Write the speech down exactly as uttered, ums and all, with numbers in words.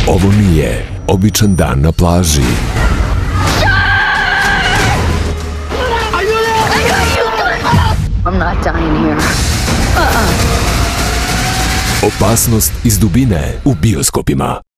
Ovo nije običan dan na plaži. I'm not dying here. Uh-uh. Opasnost iz dubine u bioskopima.